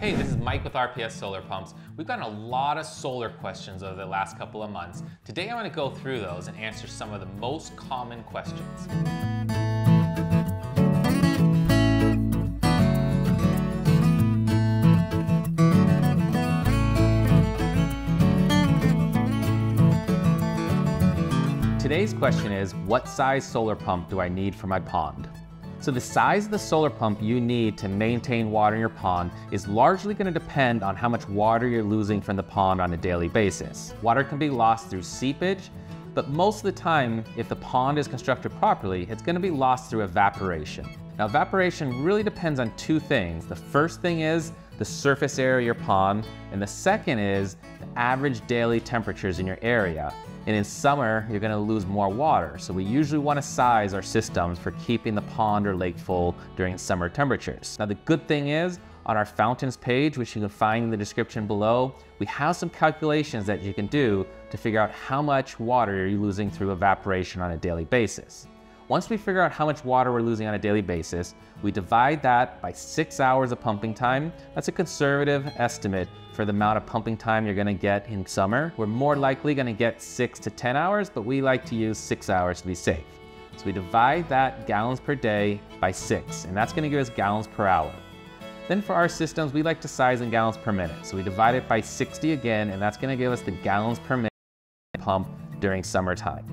Hey, this is Mike with RPS Solar Pumps. We've gotten a lot of solar questions over the last couple of months. Today I want to go through those and answer some of the most common questions. Today's question is, what size solar pump do I need for my pond? So the size of the solar pump you need to maintain water in your pond is largely going to depend on how much water you're losing from the pond on a daily basis. Water can be lost through seepage, but most of the time, if the pond is constructed properly, it's going to be lost through evaporation. Now, evaporation really depends on two things. The first thing is the surface area of your pond, and the second is the average daily temperatures in your area. And in summer, you're going to lose more water. So we usually want to size our systems for keeping the pond or lake full during summer temperatures. Now, the good thing is, on our fountains page, which you can find in the description below, we have some calculations that you can do to figure out how much water you're losing through evaporation on a daily basis. Once we figure out how much water we're losing on a daily basis, we divide that by 6 hours of pumping time. That's a conservative estimate for the amount of pumping time you're gonna get in summer. We're more likely gonna get 6 to 10 hours, but we like to use 6 hours to be safe. So we divide that gallons per day by 6, and that's gonna give us gallons per hour. Then for our systems, we like to size in gallons per minute. So we divide it by 60 again, and that's gonna give us the gallons per minute pump during summertime.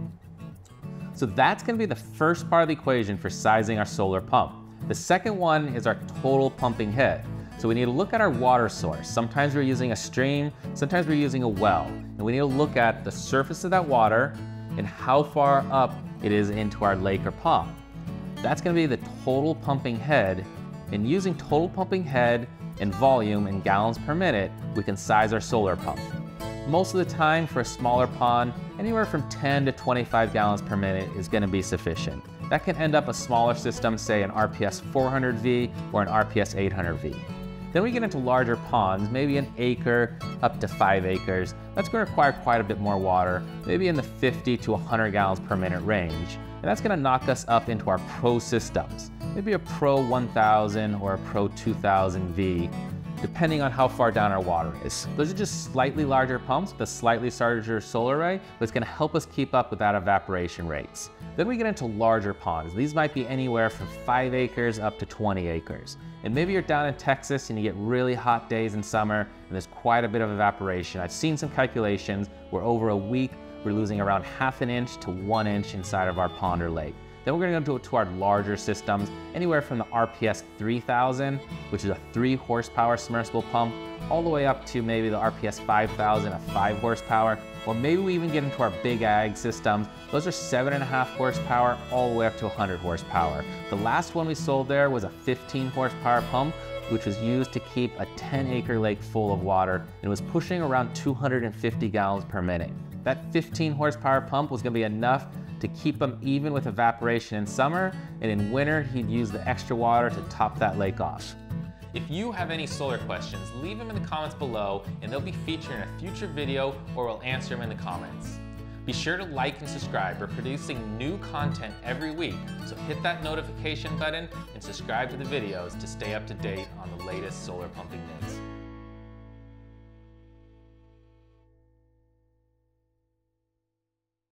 So that's going to be the first part of the equation for sizing our solar pump. The second one is our total pumping head. So we need to look at our water source. Sometimes we're using a stream, sometimes we're using a well. And we need to look at the surface of that water and how far up it is into our lake or pond. That's going to be the total pumping head. And using total pumping head and volume in gallons per minute, we can size our solar pump. Most of the time for a smaller pond, anywhere from 10 to 25 gallons per minute is going to be sufficient. That can end up a smaller system, say an RPS 400V or an RPS 800V. Then we get into larger ponds, maybe an acre up to 5 acres. That's going to require quite a bit more water, maybe in the 50 to 100 gallons per minute range. And that's going to knock us up into our Pro systems, maybe a Pro 1000 or a Pro 2000V. Depending on how far down our water is. Those are just slightly larger pumps with a slightly larger solar array, but it's going to help us keep up with that evaporation rates. Then we get into larger ponds. These might be anywhere from 5 acres up to 20 acres. And maybe you're down in Texas and you get really hot days in summer and there's quite a bit of evaporation. I've seen some calculations where over a week we're losing around ½ an inch to 1 inch inside of our pond or lake. Then we're going to go to our larger systems, anywhere from the RPS 3000, which is a 3 horsepower submersible pump, all the way up to maybe the RPS 5000, a 5 horsepower, or maybe we even get into our big ag systems. Those are 7.5 horsepower, all the way up to 100 horsepower. The last one we sold there was a 15 horsepower pump, which was used to keep a 10-acre lake full of water, and it was pushing around 250 gallons per minute. That 15 horsepower pump was going to be enough to keep them even with evaporation in summer, and in winter he'd use the extra water to top that lake off. If you have any solar questions, leave them in the comments below and they'll be featured in a future video or we'll answer them in the comments. Be sure to like and subscribe. We're producing new content every week, so hit that notification button and subscribe to the videos to stay up to date on the latest solar pumping news.